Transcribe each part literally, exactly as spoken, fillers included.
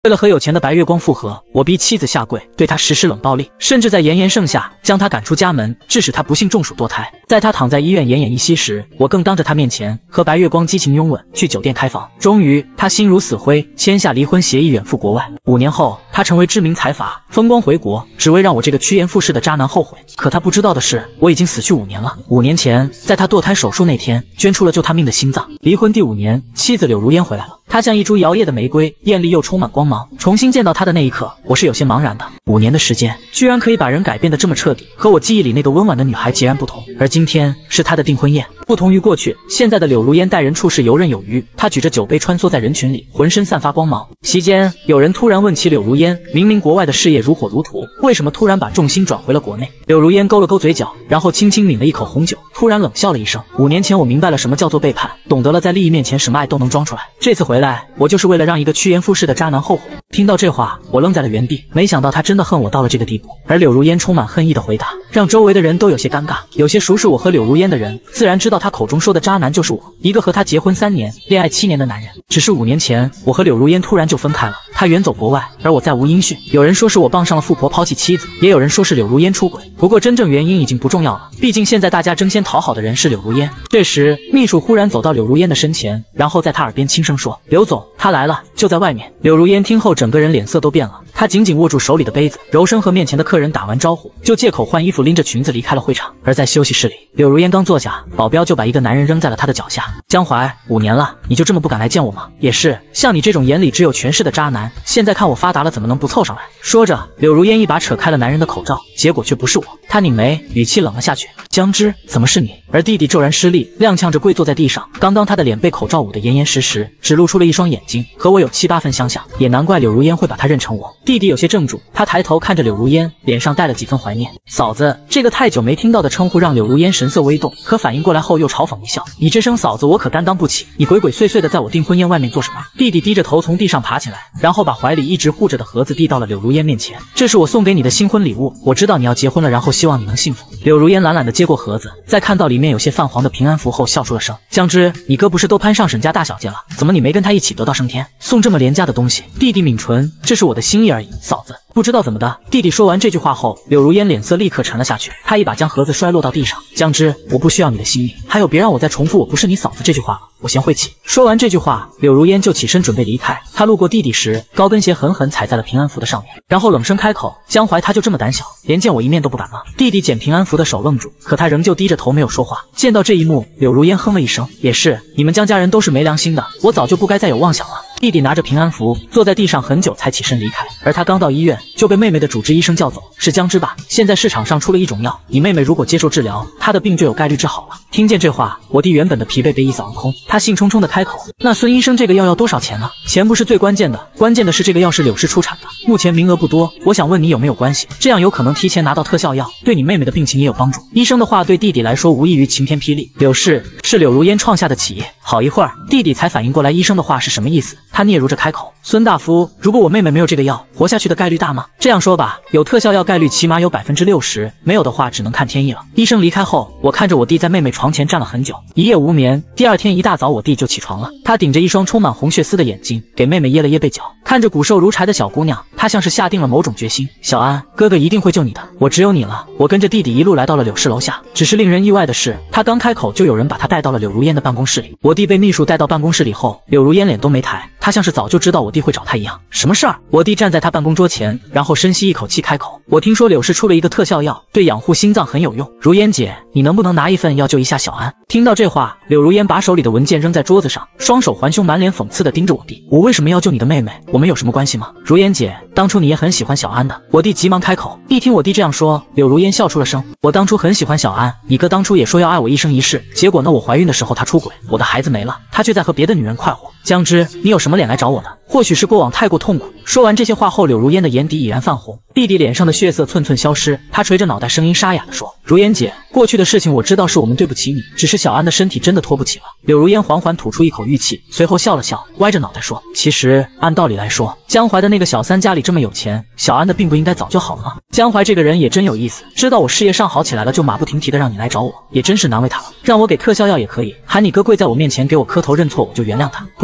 为了和有钱的白月光复合，我逼妻子下跪，对他实施冷暴力，甚至在炎炎盛夏将他赶出家门，致使他不幸中暑堕胎。在他躺在医院奄奄一息时，我更当着他面前和白月光激情拥吻，去酒店开房。终于，他心如死灰，签下离婚协议，远赴国外。五年后，他成为知名财阀，风光回国，只为让我这个趋炎附势的渣男后悔。可他不知道的是，我已经死去五年了。五年前，在他堕胎手术那天，捐出了救他命的心脏。离婚第五年，妻子柳如烟回来了。她像一株摇曳的玫瑰，艳丽又充满光芒。重新见到她的那一刻，我是有些茫然的。五年的时间，居然可以把人改变得这么彻底，和我记忆里那个温婉的女孩截然不同。而今天是她的订婚宴，不同于过去，现在的柳如烟待人处事游刃有余。她举着酒杯穿梭在人群里，浑身散发光芒。席间，有人突然问起柳如烟，明明国外的事业如火如荼，为什么突然把重心转回了国内？柳如烟勾了勾嘴角，然后轻轻抿了一口红酒，突然冷笑了一声。五年前我明白了什么叫做背叛，懂得了在利益面前什么爱都能装出来。这次回来，我就是为了让一个趋炎附势的渣男后悔。听到这话，我愣在了原地，没想到他真的恨我到了这个地步。而柳如烟充满恨意的回答，让周围的人都有些尴尬。有些熟识我和柳如烟的人，自然知道他口中说的渣男就是我，一个和他结婚三年、恋爱七年的男人。只是五年前，我和柳如烟突然就分开了，他远走国外，而我再无音讯。有人说是我傍上了富婆抛弃妻子，也有人说是柳如烟出轨。不过真正原因已经不重要了，毕竟现在大家争先讨好的人是柳如烟。这时，秘书忽然走到柳如烟的身前，然后在她耳边轻声说：“刘总，他来了，就在外面。”柳如烟听后，整个人脸色都变了。她紧紧握住手里的杯子，柔声和面前的客人打完招呼，就借口换衣服，拎着裙子离开了会场。而在休息室里，柳如烟刚坐下，保镖就把一个男人扔在了她的脚下。江淮，五年了，你就这么不敢来见我吗？也是，像你这种眼里只有权势的渣男，现在看我发达了，怎么能不凑上来？说着，柳如烟一把扯开了男人的口罩，结果却不是我。她拧眉，语气冷了下去：“江之，怎么是你？”而弟弟骤然失力，踉跄着跪坐在地上。刚刚他的脸被口罩捂得严严实实，只露出了一双眼睛，和我有七八分相像，也难怪柳如烟会把他认成我。弟弟有些怔住，他抬头看着柳如烟，脸上带了几分怀念。嫂子，这个太久没听到的称呼让柳如烟神色微动，可反应过来后又嘲讽一笑：“你这声嫂子我可担当不起，你鬼鬼祟祟的在我订婚宴外面做什么？”弟弟低着头从地上爬起来，然后把怀里一直护着的盒子递到了柳如烟面前：“这是我送给你的新婚礼物，我知道你要结婚了，然后希望你能幸福。”柳如烟懒懒的接过盒子，在看到里面有些泛黄的平安符后，笑出了声：“江之，你哥不是都攀上沈家大小姐了，怎么你没跟他一起得道升天？送这么廉价的东西？”弟弟抿唇：“这是我的心意而已，嫂子。”不知道怎么的，弟弟说完这句话后，柳如烟脸色立刻沉了下去，他一把将盒子摔落到地上：“江之，我不需要你的心意，还有别让我再重复我不是你嫂子这句话了，我嫌晦气。”说完这句话，柳如烟就起身准备离开。他路过弟弟时，高跟鞋狠狠踩在了平安符的上面，然后冷声开口：“江淮，他就这么胆小，连见我一面都不敢吗？”弟弟捡平安符的手愣住，可他仍旧低着头没有说话。见到这一幕，柳如烟哼了一声：“也是，你们江家人都是没良心的，我早就不该再有妄想了。”弟弟拿着平安符坐在地上很久才起身离开，而他刚到医院就被妹妹的主治医生叫走：“是江之吧？现在市场上出了一种药，你妹妹如果接受治疗，她的病就有概率治好了。”听见这话，我弟原本的疲惫被一扫而空，他兴冲冲的开口：“那孙医生，这个药要多少钱呢？”“钱不是最关键的，关键的是这个药是柳氏出产的，目前名额不多，我想问你有没有关系，这样有可能提前拿到特效药，对你妹妹的病情也有帮助。”医生的话对弟弟来说无异于晴天霹雳。柳氏是柳如烟创下的企业。好一会儿，弟弟才反应过来医生的话是什么意思，他嗫嚅着开口：“孙大夫，如果我妹妹没有这个药，活下去的概率大吗？”“这样说吧，有特效药概率起码有百分之六十，没有的话只能看天意了。”医生离开后，我看着我弟在妹妹床前站了很久，一夜无眠。第二天一大早，我弟就起床了，他顶着一双充满红血丝的眼睛，给妹妹掖了掖被角，看着骨瘦如柴的小姑娘，他像是下定了某种决心：“小安，哥哥一定会救你的，我只有你了。”我跟着弟弟一路来到了柳氏楼下，只是令人意外的是，他刚开口就有人把他带到了柳如烟的办公室里。我弟被秘书带到办公室里后，柳如烟脸都没抬，他像是早就知道我弟会找他一样。“什么事儿？”我弟站在他办公桌前，然后深吸一口气开口：“我听说柳氏出了一个特效药，对养护心脏很有用，如烟姐，你能不能拿一份药救一下小安？”听到这话，柳如烟把手里的文件扔在桌子上，双手环胸，满脸讽刺地盯着我弟：“我为什么要救你的妹妹？我们有什么关系吗？”“如烟姐，当初你也很喜欢小安的。”我弟急忙开口。一听我弟这样说，柳如烟笑出了声：“我当初很喜欢小安，你哥当初也说要爱我一生一世，结果呢，我怀孕的时候他出轨，我的孩子没了，他却在和别的女人快活。江之，你有什么脸来找我的？或许是过往太过痛苦。”说完这些话后，柳如烟的眼底已然泛红，弟弟脸上的血色寸寸消失，他垂着脑袋，声音沙哑地说：“如烟姐，过去的事情我知道是我们对不起你，只是小安的身体真的拖不起了。”柳如烟缓缓吐出一口玉气，随后笑了笑，歪着脑袋说：“其实按道理来说，江淮的那个小三家里这么有钱，小安的病不应该早就好了吗？江淮这个人也真有意思，知道我事业上好起来了，就马不停蹄的让你来找我，也真是难为他了。让我给特效药也可以，喊你哥跪在我面前给我磕头认错，我就原谅他，不然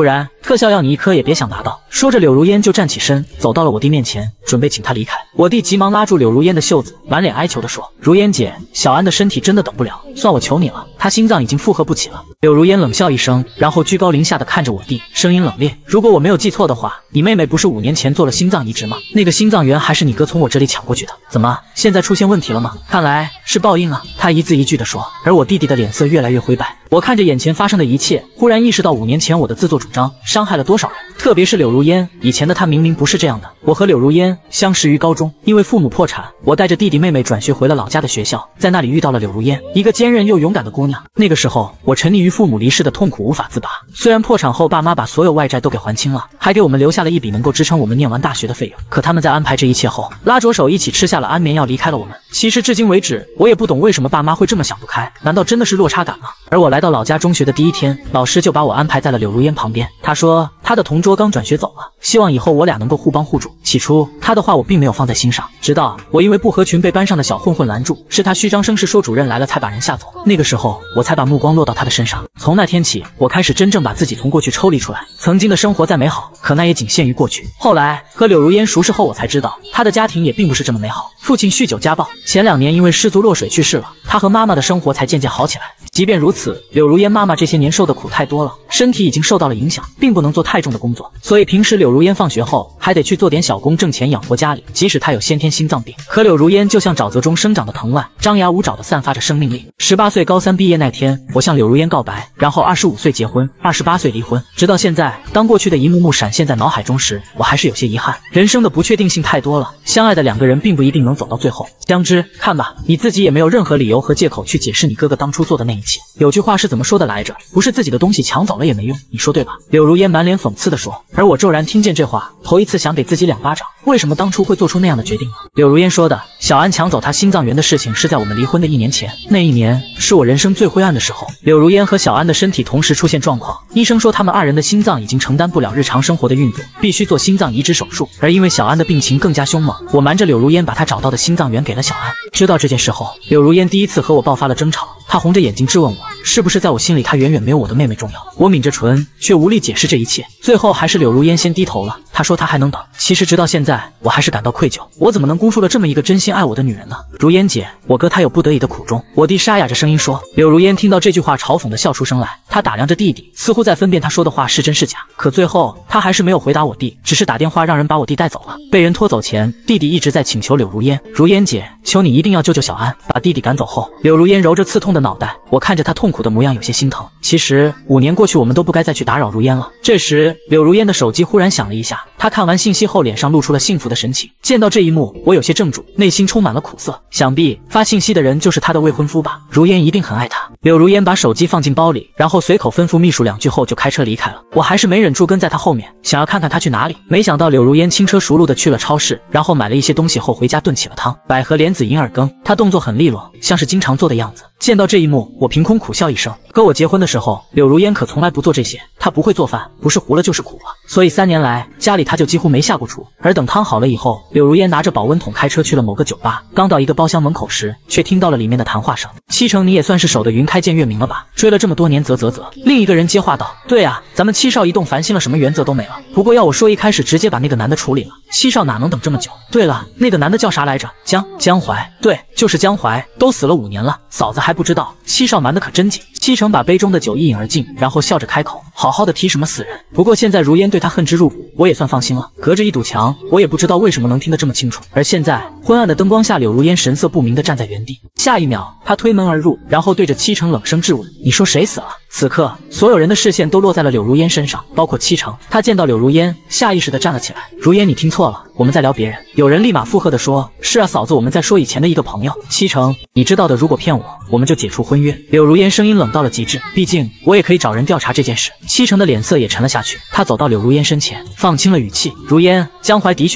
然特效药你一颗也别想拿到。说着，柳如烟就站起身，走到了我弟面前，准备请他离开。我弟急忙拉住柳如烟的袖子，满脸哀求地说：“如烟姐，小安的身体真的等不了，算我求你了，他心脏已经负荷不起了。”柳如烟冷笑一声，然后居高临下的看着我弟，声音冷冽：“如果我没有记错的话，你妹妹不是五年前做了心脏移植吗？那个心脏源还是你哥从我这里抢过去的，怎么现在出现问题了吗？看来是报应啊。”他一字一句地说，而我弟弟的脸色越来越灰白。我看着眼前发生的一切，忽然意识到五年前我的自作主张伤害了多少人，特别是柳如烟，以前的她明明不是这样的。我和柳如烟相识于高中，因为父母破产，我带着弟弟妹妹转学回了老家的学校，在那里遇到了柳如烟，一个坚韧又勇敢的姑娘。那个时候，我沉溺于父母离世的痛苦无法自拔。虽然破产后爸妈把所有外债都给还清了，还给我们留下了一笔能够支撑我们念完大学的费用，可他们在安排这一切后，拉着手一起吃下了安眠药，离开了我们。其实至今为止，我也不懂为什么爸妈会这么想不开，难道真的是落差感吗？而我来到老家中学的第一天，老师就把我安排在了柳如烟旁边。他说他的同桌刚转学走了，希望以后我俩能够互帮互助。起初他的话我并没有放在心上，直到我因为不合群被班上的小混混拦住，是他虚张声势说主任来了才把人吓走。那个时候我才把目光落到他的身上。从那天起，我开始真正把自己从过去抽离出来。曾经的生活再美好，可那也仅限于过去。后来和柳如烟熟识后，我才知道他的家庭也并不是这么美好。父亲酗酒家暴，前两年因为失足落水去世了，他和妈妈的生活才渐渐好起来。即便如此，柳如烟妈妈这些年受的苦太多了，身体已经受到了影响，并不能做太重的工作，所以平时柳如烟放学后还得去做点小工挣钱养活家里。即使她有先天心脏病，可柳如烟就像沼泽中生长的藤蔓，张牙舞爪的散发着生命力。十八岁高三毕业那天，我向柳如烟告白，然后二十五岁结婚，二十八岁离婚。直到现在，当过去的一幕幕闪现在脑海中时，我还是有些遗憾。人生的不确定性太多了，相爱的两个人并不一定能走到最后。江之，看吧，你自己也没有任何理由和借口去解释你哥哥当初做的那一切。有句话是怎么说的来着？不是自己的东西抢走了也没用，你说对吧？柳如烟满脸讽刺地说。而我骤然听见这话，头一次想给自己两巴掌。为什么当初会做出那样的决定呢？柳如烟说的，小安抢走他心脏源的事情是在我们离婚的一年前，那一年是我人生最灰暗的时候。柳如烟和小安的身体同时出现状况，医生说他们二人的心脏已经承担不了日常生活的运作，必须做心脏移植手术。而因为小安的病情更加凶猛，我瞒着柳如烟把他找到的心脏源给了小安。知道这件事后，柳如烟第一次和我爆发了争吵，她红着眼睛质问我，是不是在我心里她远远没有我的妹妹重要。我抿着唇，却无力解释这一切。最后还是柳如烟先低头了，她说她还能等。其实直到现在，我还是感到愧疚，我怎么能辜负了这么一个真心爱我的女人呢？如烟姐，我哥他有不得已的苦衷。我弟沙哑着声音说。柳如烟听到这句话，嘲讽的笑出声来，她打量着弟弟，似乎在分辨他说的话是真是假。可最后他还是没有回答我弟，只是打电话让人把我弟带走了。被人拖走前，弟弟一直在请求柳如烟，如烟姐，求你一定要救救小安。把弟弟赶走后，柳如烟揉着刺痛的脑袋，我看着他痛苦的模样有些心疼。其实五年过去，我们都不该再去打扰如烟了。这时柳如烟的手机忽然响了一下，她看完信息后脸上露出了幸福的神情。见到这一幕，我有些怔住，内心充满了苦涩。想必发信息的人就是她的未婚夫吧？如烟一定很爱他。柳如烟把手机放进包里，然后随口吩咐秘书两句后就开车离开了。我还是没忍住跟在她后面，想要看看她去哪里。没想到柳如烟轻车熟路的去了超市，然后买了一些东西后回家炖起了汤，百合莲子银耳羹。她动作很利落，像是经常做的样子。见到这一幕，我凭空苦笑一声。和我结婚的时候，柳如烟可从来不做这些，她不会做饭，不是糊了就是苦了，所以三年来家里她就几乎没下过厨。而等汤好了以后，柳如烟拿着保温桶开车去了某个酒吧，刚到一个包厢门口时，却听到了里面的谈话声。七成你也算是守得云开见月明了吧？追了这么多年，啧啧啧。另一个人接话道：对啊，咱们七少一栋烦心了，什么原则都没了。不过要我说，一开始直接把那个男的处理了，七少哪能等这么久？对了，那个男的叫啥来着？江江淮，对，就是江淮，都死了五年了，嫂子还不知道。七少瞒得可真紧。七成把杯中的酒一饮而尽，然后笑着开口：好好的提什么死人？不过现在如烟对他恨之入骨，我也算放心了。隔着一堵墙，我也不知道为什么能听得这么清楚。而现在昏暗的灯光下，柳如烟神色不明地站在原地。下一秒，她推门而入，然后对着七成冷声质问：你说谁死了？此刻，所有人的视线都落在了柳如烟身上，包括七成。他见到柳如烟，下意识地站了起来。如烟，你听错了，我们在聊别人。有人立马附和地说：是啊，嫂子，我们在说以前的一个朋友。七成，你知道的，如果骗我，我们就解除婚约。柳如烟声音冷到了极致，毕竟我也可以找人调查这件事。七成的脸色也沉了下去，他走到柳如烟身前，放轻了语气：如烟，江淮的确死了，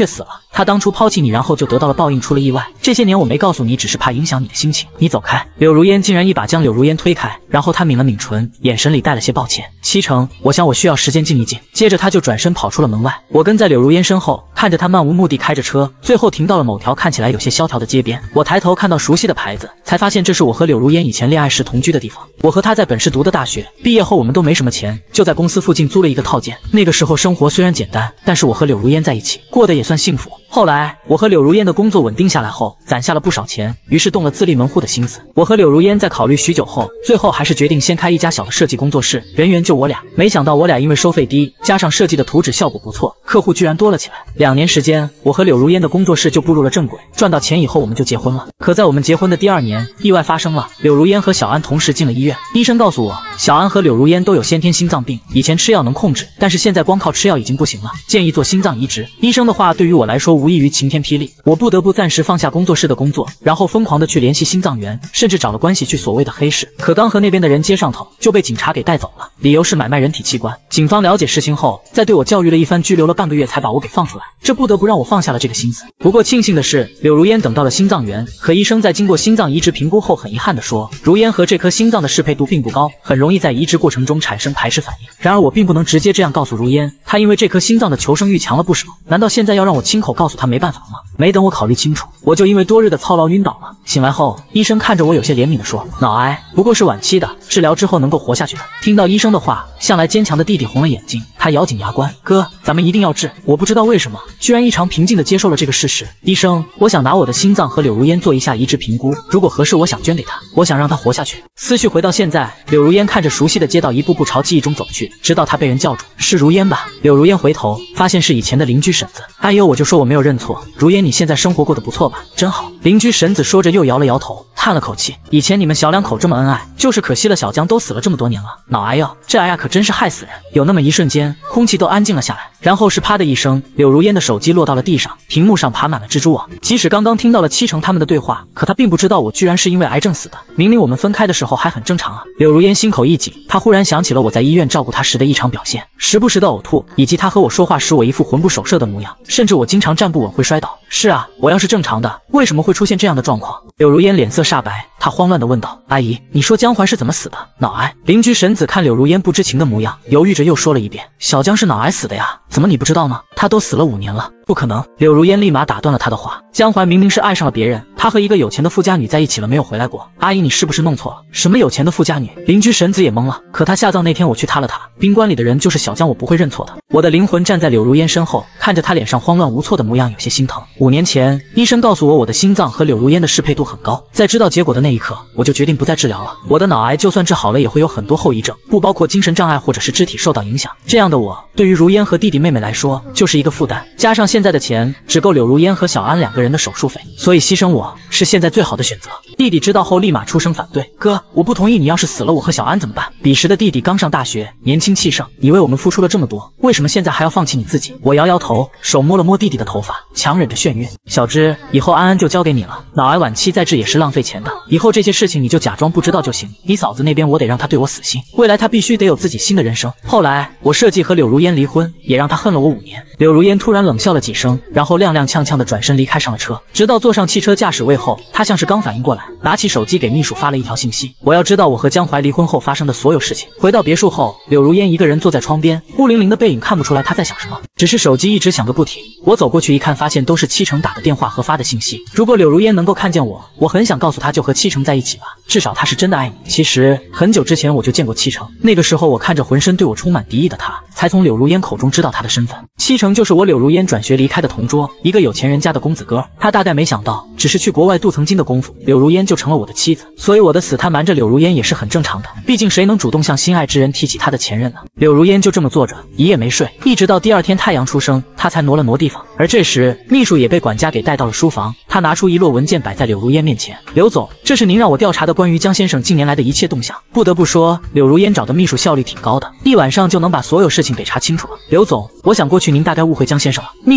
他当初抛弃你，然后就得到了报应，出了意外。这些年我没告诉你，只是怕影响你的心情。你走开！”柳如烟竟然一把将柳如烟推开，然后他抿了抿唇，眼神里带了些抱歉。七成，我想我需要时间静一静。接着他就转身跑出了门外。我跟在柳如烟身后，看着他漫无目的开着车，最后停到了某条看起来有些萧条的街边。我抬头看到熟悉的牌子，才发现这是我和柳如烟以前恋爱时同居的地方。我和她在本市读的大学，毕业后我们都没什么钱，就在公司附近租了一个套间。那个时候生活虽然简单，但是我和柳如烟在一起，过得也算幸福。后来我和柳如烟的工作稳定下来后，攒下了不少钱，于是动了自立门户的心思。我和柳如烟在考虑许久后，最后还是决定先开一家小的设计工作室，人员就我俩。没想到我俩因为收费低，加上设计的图纸效果不错，客户居然多了起来。两年时间，我和柳如烟的工作室就步入了正轨。赚到钱以后，我们就结婚了。可在我们结婚的第二年，意外发生了，柳如烟和小安同时进了医院。医生告诉我，小安和柳如烟都有先天心脏病，以前吃药能控制，但是现在光靠吃药已经不行了，建议做心脏移植。医生的话对于我来说无异于晴天霹雳，我不得不暂时放下工作室的工作，然后疯狂的去联系心脏源，甚至找了关系去所谓的黑市。可刚和那边的人接上头，就被警察给带走了，理由是买卖人体器官。警方了解事情后，在对我教育了一番，拘留了半个月才把我给放出来，这不得不让我放下了这个心思。不过庆幸的是，柳如烟等到了心脏源，可医生在经过心脏移植评估后，很遗憾地说，如烟和这颗心脏的适配度并不高，很容易在移植过程中产生排斥反应。然而我并不能直接这样告诉如烟，她因为这颗心脏的求生欲强了不少，难道现在要让我亲口告诉她没办法吗？没等我考虑清楚，我就因为多日的操劳晕倒了。醒来后，医生看着我有些怜悯地说，脑癌不过是晚期的，治疗之后能够活下去的。听到医生的话，向来坚强的弟弟红了眼睛，他咬紧牙关，哥，咱们一定要治。我不知道为什么，居然异常平静地接受了这个事实。医生，我想拿我的心脏和柳如烟做一下移植评估，如果合适，我想捐给他，我想让他活下去。思绪回到现在，柳如烟看着熟悉的街道，一步步朝记忆中走去，直到他被人叫住，是如烟吧？柳如烟回头发现是以前的邻居婶子。哎呦，我就说我没有认错。如烟，你现在生活过得不错吧？真好。邻居婶子说着又摇了摇头，叹了口气，以前你们小两口这么恩爱，就是可惜了小江都死了这么多年了。脑癌哟，这癌呀可真是害死人。有那么一瞬间，空气都安静了下来，然后是啪的一声，柳如烟的手机落到了地上，屏幕上爬满了蜘蛛网。即使刚刚听到了七成他们的对话，可他并不知道我居然是因为癌症死的。明明我们分开的时候还很正常啊。柳如烟心口一紧，她忽然想起了我在医院照顾她时的异常表现，时不时的呕吐，以及她和我说话时我一副魂不守舍的模样，甚至我经常站不稳会摔倒。是啊，我要是正常的，为什么会出现这样的状况？柳如烟脸色煞白，她慌乱地问道：“阿姨，你说江淮是怎么死的？脑癌？”邻居婶子看柳如烟不知情的模样，犹豫着又说了一遍：“小江是脑癌死的呀，怎么你不知道呢？他都死了五年了，不可能。”柳如烟立马打断了他的话：“江淮明明是爱上了别人，他和一个有钱的富家女在一起了，没有回来过。阿姨，你是不是弄错了？什么有钱的富家女？”邻居婶子也懵了。可他下葬那天我去塌了他，宾馆里的人就是小江，我不会认错的。我的灵魂站在柳如烟身后，看着他脸上慌乱无措的模样，有些心疼。五年前，医生告诉我我的心脏和柳如烟的适配度很高，在知道结果的那一刻，我就决定不再治疗了。我的脑癌就算治好了，也会有很多后遗症，不包括精神障碍或者是肢体受到影响。这样的我，对于如烟和弟弟妹妹来说，就是一个负担。加上现在的钱只够柳如烟和小安两个人的手术费，所以牺牲我是现在最好的选择。弟弟知道后立马出声反对：“哥，我不同意，你要是死了，我和小安怎么办？”彼时的弟弟刚上大学，年轻气盛，以为我们付出了这么多，为什么现在还要放弃你自己？我摇摇头，手摸了摸弟弟的头发，强忍着眩晕：“小芝，以后安安就交给你了，脑癌晚期再治也是浪费钱的，以后这些事情你就假装不知道就行。你嫂子那边我得让她对我死心，未来她必须得有自己新的人生。”后来我设计和柳如烟离婚，也让她恨了我五年。柳如烟突然冷笑了几声，然后踉踉跄跄的转身离开上了车，直到坐上汽车驾驶位后，她像是刚反应过来，拿起手机给秘书发了一条信息：“我要知道我和江淮离婚后发生的所有事情。”回到别墅后，柳如烟一个人坐在窗边，孤零零的背影看不出来她在想什么，只是手机一直响个不停。我走过去一看，发现都是七成打的电话和发的信息。如果柳如烟能够看见我，我很想告诉她就和七成在一起吧，至少她是真的爱你。其实很久之前我就见过七成，那个时候我看着浑身对我充满敌意的他，才从柳如烟口中知道他的身份。七成就是我柳如烟转学离开的同桌，一个有钱人家的公子哥。他大概没想到，只是去国外镀层金的功夫，柳如烟就成了我的妻子。所以我的死他瞒着柳如烟也是很正常的，毕竟谁能主动向心爱之人提起他的前任呢？柳如烟就这么坐着，一夜没睡，一直到第二天太阳出生，他才挪了挪地方。而这时秘书也被管家给带到了书房，他拿出一摞文件摆在柳如烟面前：“柳总，这是您让我调查的关于江先生近年来的一切动向。”不得不说，柳如烟找的秘书效率挺高的，一晚上就能把所有事情给查清楚了。“刘总，我想过去您大概误会江先生了。”秘书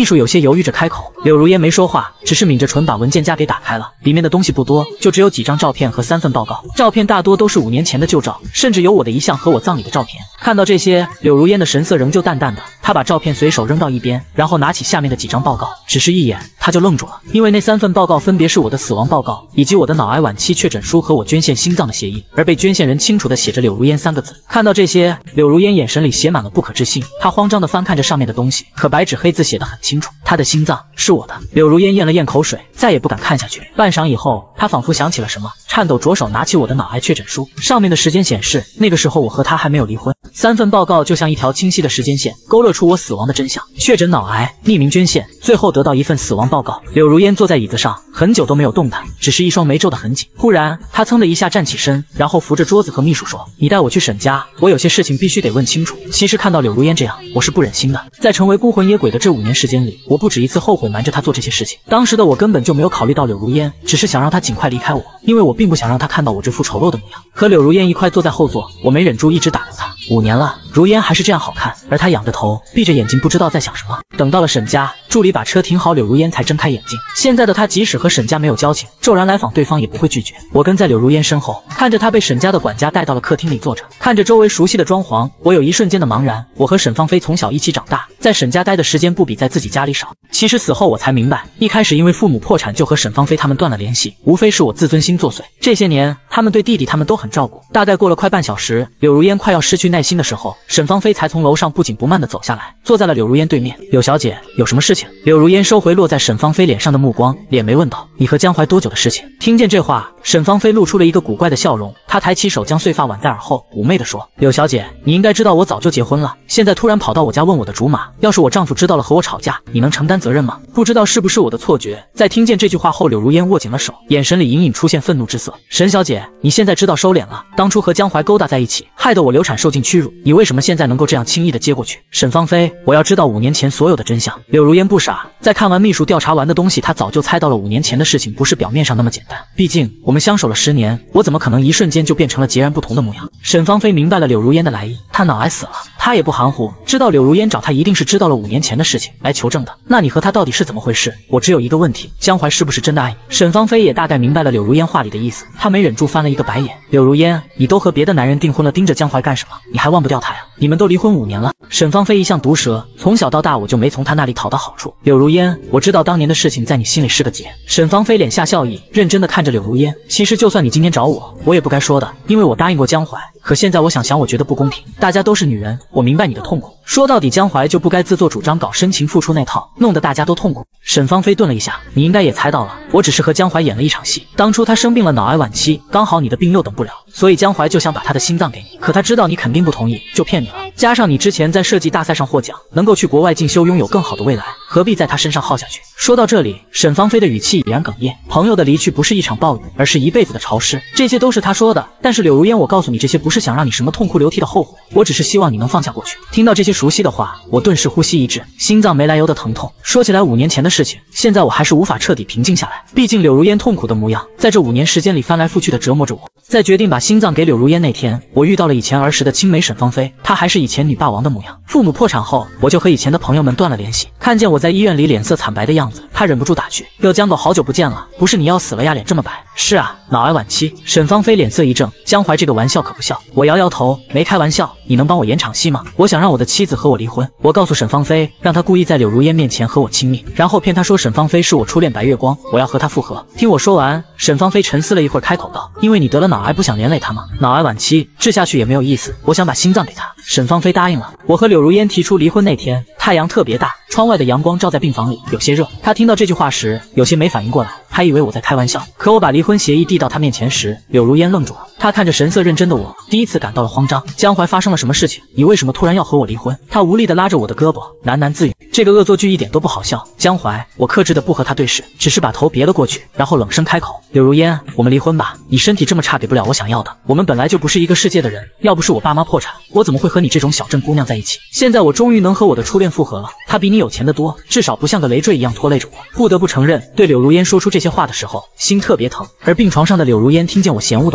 秘书有些犹豫着开口，柳如烟没说话，只是抿着唇把文件夹给打开了。里面的东西不多，就只有几张照片和三份报告。照片大多都是五年前的旧照，甚至有我的遗像和我葬礼的照片。看到这些，柳如烟的神色仍旧淡淡的，她把照片随手扔到一边，然后拿起下面的几张报告，只是一眼，她就愣住了，因为那三份报告分别是我的死亡报告，以及我的脑癌晚期确诊书和我捐献心脏的协议，而被捐献人清楚地写着柳如烟三个字。看到这些，柳如烟眼神里写满了不可置信，她慌张地翻看着上面的东西，可白纸黑字写得很清楚，她的心脏是我的。柳如烟咽了咽口水，再也不敢看下去。半晌以后，她仿佛想起了什么，颤抖着手拿起我的脑癌确诊书，上面的时间显示，那个时候我和他还没有离婚。三份报告就像一条清晰的时间线，勾勒出我死亡的真相：确诊脑癌，匿名捐献，最后得到一份死亡报告。柳如烟坐在椅子上，很久都没有动弹，只是一双眉皱得很紧。忽然，她噌的一下站起身，然后扶着桌子和秘书说：“你带我去沈家，我有些事情必须得问清楚。”其实看到柳如烟这样，我是不忍心的。在成为孤魂野鬼的这五年时间里，我不止一次后悔瞒着她做这些事情。当时的我根本就没有考虑到柳如烟，只是想让她尽快离开我，因为我并不想让她看到我这副丑陋的模样。和柳如烟一块坐在后座，我没忍住一直打量她。五年了，如烟还是这样好看，而她仰着头，闭着眼睛，不知道在想什么。等到了沈家，助理把车停好，柳如烟才睁开眼睛。现在的她即使和沈家没有交情，骤然来访，对方也不会拒绝。我跟在柳如烟身后，看着她被沈家的管家带到了客厅里坐着，看着周围熟悉的装潢，我有一瞬间的茫然。我和沈芳菲从小一起长大，在沈家待的时间不比在自己家里少。其实死后我才明白，一开始因为父母破产就和沈芳菲他们断了联系，无非是我自尊心作祟。这些年，他们对弟弟他们都很照顾。大概过了快半小时，柳如烟快要失去耐心的时候，沈芳菲才从楼上不紧不慢地走下来，坐在了柳如烟对面。柳小姐，有什么事情？柳如烟收回落在沈芳菲脸上的目光，脸眉问道：“你和江淮多久的事情？”听见这话，沈芳菲露出了一个古怪的笑容，她抬起手将碎发挽在耳后，妩媚地说：“柳小姐，你应该知道我早就结婚了，现在突然跑到我家问我的竹马，要是我丈夫知道了和我吵架，你能承担责任吗？”不知道是不是我的错觉，在听见这句话后，柳如烟握紧了手，眼神里隐隐出现愤怒之色。沈小姐，你现在知道收敛了，当初和江淮勾搭在一起，害得我流产受尽屈辱，你为什么现在能够这样轻易的接过去？沈芳菲，我要知道五年前所有的真相。柳如烟不傻，在看完秘书调查完的东西，她早就猜到了五年前的事情不是表面上那么简单。毕竟我们相守了十年，我怎么可能一瞬间就变成了截然不同的模样？沈芳菲明白了柳如烟的来意，她脑癌死了，她也不含糊，知道柳如烟找她一定是知道了五年前的事情来求证的。那你和她到底是怎么回事？我只有一个问题，江淮是不是真的爱你？沈芳菲也大概明白了柳如烟话里的意思，她没忍住翻了一个白眼。柳如烟，你都和别的男人订婚了，盯着江淮干什么？你还忘不掉他呀？你们都离婚五年了。沈芳菲一向毒舌，从小到大我就没从她那里讨到好处。柳如烟，我知道当年的事情在你心里是个结。沈芳菲脸下笑意，认真的看着柳如烟。其实就算你今天找我，我也不该说的，因为我答应过江淮。可现在我想想，我觉得不公平。大家都是女人，我明白你的痛苦。说到底，江淮就不该自作主张搞深情付出那套，弄得大家都痛苦。沈芳菲顿了一下，你应该也猜到了，我只是和江淮演了一场戏。当初他生病了，脑癌晚期，刚好你的病又等不了，所以江淮就想把他的心脏给你。可他知道你肯定不同意，就骗你了。加上你之前在设计大赛上获奖，能够去国外进修，拥有更好的未来，何必在他身上耗下去？说到这里，沈芳菲的语气已然哽咽。朋友的离去不是一场暴雨，而是一辈子的潮湿。这些都是他说的，但是柳如烟，我告诉你，这些不是想让你什么痛哭流涕的后悔，我只是希望你能放下过去。听到这些熟悉的话，我顿时呼吸一滞，心脏没来由的疼痛。说起来五年前的事情，现在我还是无法彻底平静下来。毕竟柳如烟痛苦的模样，在这五年时间里翻来覆去的折磨着我。在决定把心脏给柳如烟那天，我遇到了以前儿时的青梅沈芳菲，她还是以前女霸王的模样。父母破产后，我就和以前的朋友们断了联系。看见我在医院里脸色惨白的样子，她忍不住打趣：“哟，江狗，好久不见了，不是你要死了呀，脸这么白？”是啊，脑癌晚期。沈芳菲脸色一正，江淮这个玩笑可不笑。我摇摇头，没开玩笑，你能帮我演场戏吗？我想让我的妻子和我离婚。我告诉沈芳菲，让她故意在柳如烟面前和我亲密，然后骗她说沈芳菲是我初恋白月光，我要和她复合。听我说完，沈芳菲沉思了一会儿，开口道：“因为你得了脑癌，不想连累她吗？脑癌晚期，治下去也没有意思，我想把心脏给她。”沈芳菲答应了。我和柳如烟提出离婚那天，太阳特别大，窗外的阳光照在病房里，有些热。她听到这句话时，有些没反应过来，还以为我在开玩笑。可我把离婚协议递到她面前时，柳如烟愣住了。她看着神色认真的我，第一次感到了慌张。江淮发生了什么事情？你为什么突然要和我离婚？她无力地拉着我的胳膊，喃喃自语。这个恶作剧一点都不好笑。江淮，我克制的不和她对视，只是把头别了过去，然后冷声开口：“柳如烟，我们离婚吧。你身体这么差，给不了我想要的。我们本来就不是一个世界的人，要不是我爸妈破产，我怎么会和你这种小镇姑娘在一起？现在我终于能和我的初恋复合了。她比你有钱得多，至少不像个累赘一样拖累着我。”不得不承认，对柳如烟说出这些话的时候，心特别疼。而病床上的柳如烟听见我嫌恶的话，脸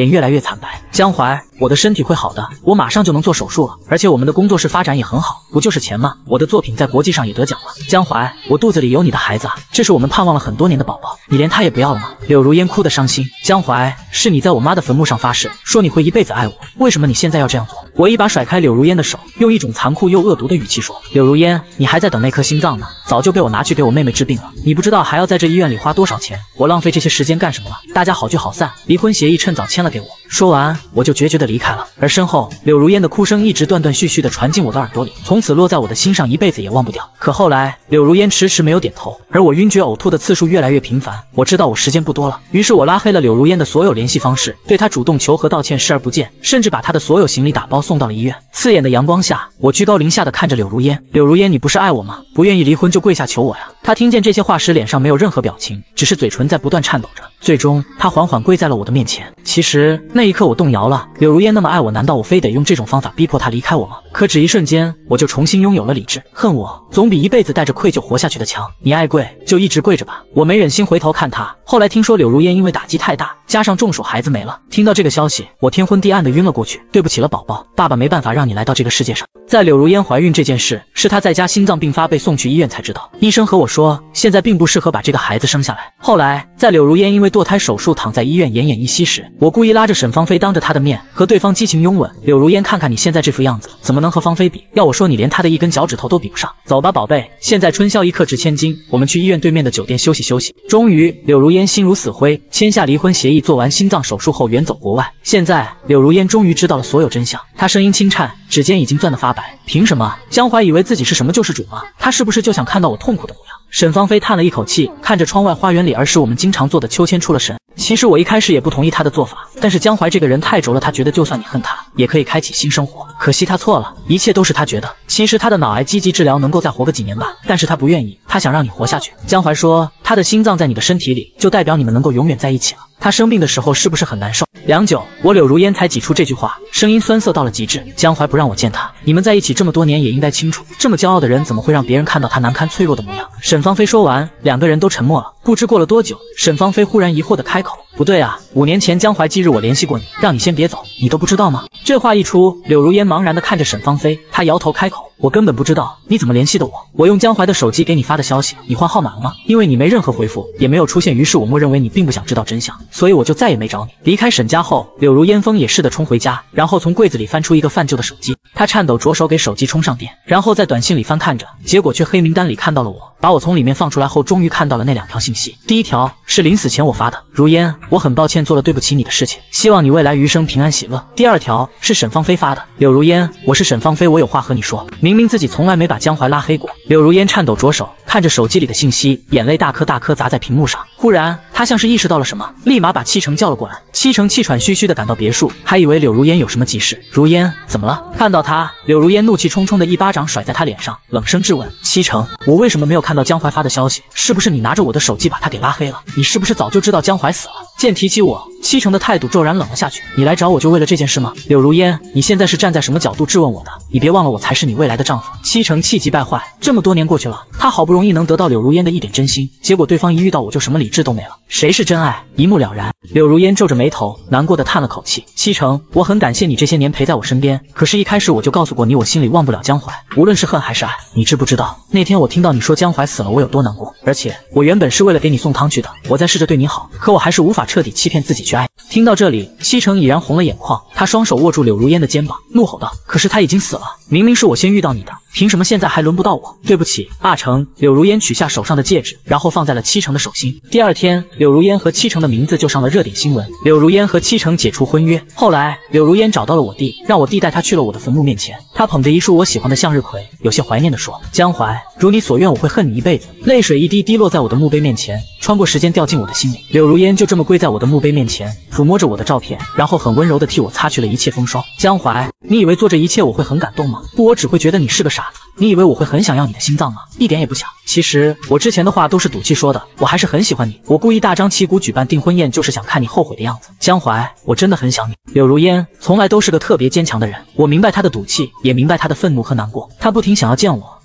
脸越来越惨白。江淮，我的身体会好的，我马上就能做手术了，而且我们的工作室发展也很好，不就是钱吗？我的作品在国际上也得奖了。江淮，我肚子里有你的孩子啊，这是我们盼望了很多年的宝宝，你连他也不要了吗？柳如烟哭得伤心。江淮，是你在我妈的坟墓上发誓，说你会一辈子爱我，为什么你现在要这样做？我一把甩开柳如烟的手，用一种残酷又恶毒的语气说：柳如烟，你还在等那颗心脏呢，早就被我拿去给我妹妹治病了，你不知道还要在这医院里花多少钱，我浪费这些时间干什么了？大家好聚好散，离婚协议趁早签了给我。说完，我就决绝地离开了。而身后，柳如烟的哭声一直断断续续地传进我的耳朵里，从此落在我的心上，一辈子也忘不掉。可后来，柳如烟迟迟没有点头，而我晕厥呕吐的次数越来越频繁。我知道我时间不多了，于是我拉黑了柳如烟的所有联系方式，对她主动求和道歉视而不见，甚至把她的所有行李打包送到了医院。刺眼的阳光下，我居高临下地看着柳如烟。柳如烟，你不是爱我吗？不愿意离婚就跪下求我呀！她听见这些话时，脸上没有任何表情，只是嘴唇在不断颤抖着。最终，她缓缓跪在了我的面前。其实那一刻我动摇了，柳如烟那么爱我，难道我非得用这种方法逼迫她离开我吗？可只一瞬间，我就重新拥有了理智。恨我总比一辈子带着愧疚活下去的强。你爱跪就一直跪着吧。我没忍心回头看她。后来听说柳如烟因为打击太大，加上中暑，孩子没了。听到这个消息，我天昏地暗的晕了过去。对不起了，宝宝，爸爸没办法让你来到这个世界上。在柳如烟怀孕这件事，是她在家心脏病发被送去医院才知道。医生和我说，现在并不适合把这个孩子生下来。后来，在柳如烟因为堕胎手术躺在医院奄奄一息时，我故意拉着沈芳菲当着她的面和对方激情拥吻。柳如烟，看看你现在这副样子，怎么能和芳菲比？要我说，你连她的一根脚趾头都比不上。走吧，宝贝，现在春宵一刻值千金，我们去医院对面的酒店休息休息。终于，柳如烟心如死灰，签下离婚协议，做完心脏手术后远走国外。现在，柳如烟终于知道了所有真相，她声音轻颤，指尖已经攥得发白。凭什么？江淮以为自己是什么救世主吗？他是不是就想看到我痛苦的模样？沈芳菲叹了一口气，看着窗外花园里儿时我们经常做的秋千出了神。其实我一开始也不同意他的做法，但是江淮这个人太轴了，他觉得就算你恨他，也可以开启新生活。可惜他错了，一切都是他觉得。其实他的脑癌积极治疗能够再活个几年吧，但是他不愿意，他想让你活下去。江淮说，他的心脏在你的身体里，就代表你们能够永远在一起了。他生病的时候是不是很难受？良久，我柳如烟才挤出这句话，声音酸涩到了极致。江淮不让我见他，你们在一起这么多年也应该清楚，这么骄傲的人怎么会让别人看到他难堪脆弱的模样？沈芳菲说完，两个人都沉默了。不知过了多久，沈芳菲忽然疑惑地开口：不对啊，五年前江淮忌日我联系过你，让你先别走，你都不知道吗？这话一出，柳如烟茫然地看着沈芳菲，她摇头开口：我根本不知道，你怎么联系的我？我用江淮的手机给你发的消息，你换号码了吗？因为你没任何回复，也没有出现，于是我默认为你并不想知道真相，所以我就再也没找你。离开沈家后，柳如烟风也似的冲回家，然后从柜子里翻出一个泛旧的手机，她颤抖着手给手机充上电，然后在短信里翻看着，结果却黑名单里看到了我。把我从里面放出来后，终于看到了那两条信息。第一条是临死前我发的：如烟，我很抱歉做了对不起你的事情，希望你未来余生平安喜乐。第二条是沈芳菲发的：柳如烟，我是沈芳菲，我有话和你说。明明自己从来没把江淮拉黑过。柳如烟颤抖着手看着手机里的信息，眼泪大颗大颗砸在屏幕上。忽然，她像是意识到了什么，立马把七成叫了过来。七成气喘吁吁地赶到别墅，还以为柳如烟有什么急事。如烟，怎么了？看到他，柳如烟怒气冲冲的一巴掌甩在他脸上，冷声质问：七成，我为什么没有看到江淮发的消息？是不是你拿着我的手机把他给拉黑了？你是不是早就知道江淮死了？见提起我，七成的态度骤然冷了下去。你来找我就为了这件事吗？柳如烟，你现在是站在什么角度质问我的？你别忘了我才是你未来的丈夫。七成气急败坏，这么多年过去了，他好不容易能得到柳如烟的一点真心，结果对方一遇到我就什么理智都没了。谁是真爱？一目了然。柳如烟皱着眉头，难过的叹了口气。七成，我很感谢你这些年陪在我身边，可是一开始我就告诉过你，我心里忘不了江淮，无论是恨还是爱。你知不知道那天我听到你说江淮死了，我有多难过？而且我原本是为了给你送汤去的，我在试着对你好，可我还是无法彻底欺骗自己去爱。听到这里，七成已然红了眼眶，他双手握住柳如烟的肩膀，怒吼道：可是他已经死了，明明是我先遇到你的，凭什么现在还轮不到我？对不起，阿成。柳如烟取下手上的戒指，然后放在了七成的手心。第二天，柳如烟和七成的名字就上了热点新闻。柳如烟和七成解除婚约。后来，柳如烟找到了我弟，让我弟带他去了我的坟墓面前。他捧着一束我喜欢的向日葵，有些怀念地说：江淮，如你所愿，我会恨你一辈子。泪水一滴滴落在我的墓碑面前，穿过时间掉进我的心里。柳如烟就这么跪在我的墓碑面前，抚摸着我的照片，然后很温柔地替我擦去了一切风霜。江淮，你以为做这一切我会很感动吗？不，我只会觉得你是个傻子。你以为我会很想要你的心脏吗？一点也不想。其实我之前的话都是赌气说的，我还是很喜欢你。我故意大张旗鼓举办订婚宴，就是想看你后悔的样子。江淮，我真的很想你。柳如烟从来都是个特别坚强的人，我明白她的赌气，也明白她的愤怒和难过。她不停想要见我，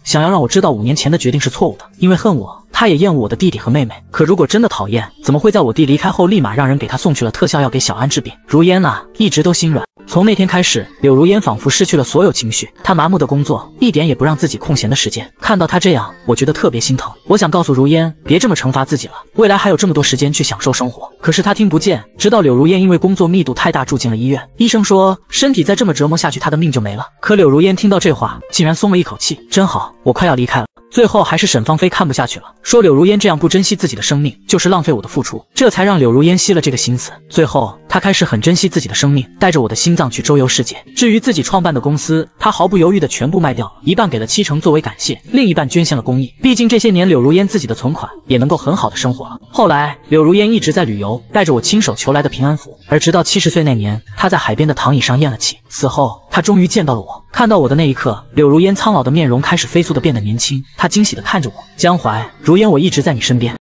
想要让我知道五年前的决定是错误的，因为恨我，他也厌恶我的弟弟和妹妹。可如果真的讨厌，怎么会在我弟离开后立马让人给他送去了特效药给小安治病？如烟啊，一直都心软。从那天开始，柳如烟仿佛失去了所有情绪，她麻木的工作，一点也不让自己空闲的时间。看到她这样，我觉得特别心疼。我想告诉如烟，别这么惩罚自己了，未来还有这么多时间去享受生活。可是她听不见，直到柳如烟因为工作密度太大住进了医院，医生说身体再这么折磨下去，她的命就没了。可柳如烟听到这话，竟然松了一口气，真好，我快要离开了。最后还是沈芳菲看不下去了，说柳如烟这样不珍惜自己的生命，就是浪费我的付出，这才让柳如烟息了这个心思。最后，她开始很珍惜自己的生命，带着我的心脏去周游世界。至于自己创办的公司，她毫不犹豫的全部卖掉，一半给了七成作为感谢，另一半捐献了公益。毕竟这些年柳如烟自己的存款也能够很好的生活了。后来，柳如烟一直在旅游，带着我亲手求来的平安符，而直到七十岁那年，她在海边的躺椅上咽了气。死后，她终于见到了我。看到我的那一刻，柳如烟苍老的面容开始飞速的变得年轻，她惊喜的看着我，江淮，如烟，我一直在你身边。